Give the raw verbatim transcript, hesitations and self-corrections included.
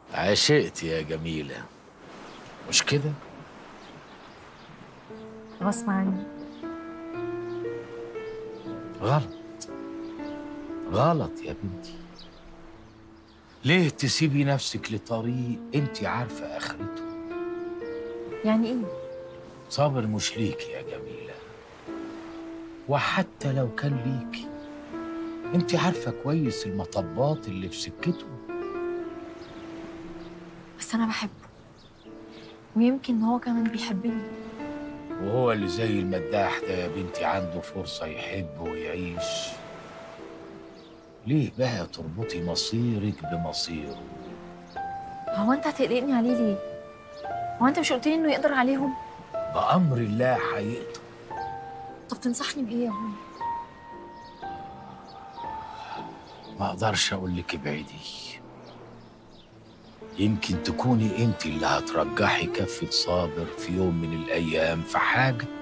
عشقت يا جميلة، مش كده؟ غصب عني. غلط، غلط يا بنتي. ليه تسيبي نفسك لطريق انت عارفة آخرته؟ يعني ايه؟ صابر مش ليكي يا جميلة، وحتى لو كان ليكي انت عارفة كويس المطبات اللي في سكته. بس انا بحبه، ويمكن هو كمان بيحبني. وهو اللي زي المداح ده يا بنتي عنده فرصة يحب ويعيش. ليه بقى تربطي مصيرك بمصيره؟ هو انت هتقلقني عليه ليه؟ هو انت مش قلت لي انه يقدر عليهم؟ بأمر الله هيقدر. طب تنصحني بايه يا هون؟ ما اقدرش اقول لك ابعدي، يمكن تكوني انت اللي هترجحي كفة صابر في يوم من الايام في حاجة